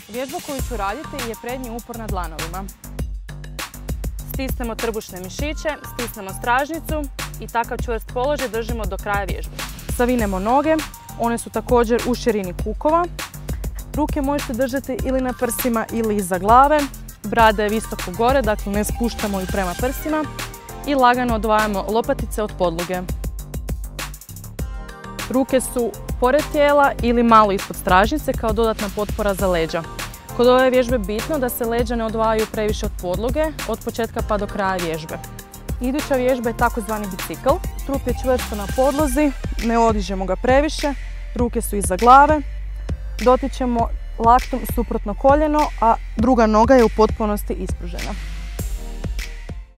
Vježba koju ću raditi je prednji upor na dlanovima. Stisnemo trbušne mišiće, stisnemo stražnicu i takav čvrst položaj držimo do kraja vježbe. Savinemo noge, one su također u širini kukova. Ruke možete držati ili na prsima ili iza glave. Brada je visoko gore, dakle ne spuštamo ju prema prsima. I lagano odvajamo lopatice od podloge. Ruke su pored tijela ili malo ispod stražnice kao dodatna potpora za leđa. Kod ove vježbe je bitno da se leđa ne odvajaju previše od podloge, od početka pa do kraja vježbe. Iduća vježba je takozvani bicikl. Trup je čvrsto na podlozi, ne odižemo ga previše, ruke su iza glave, dotičemo laktom suprotno koljeno, a druga noga je u potpunosti ispružena.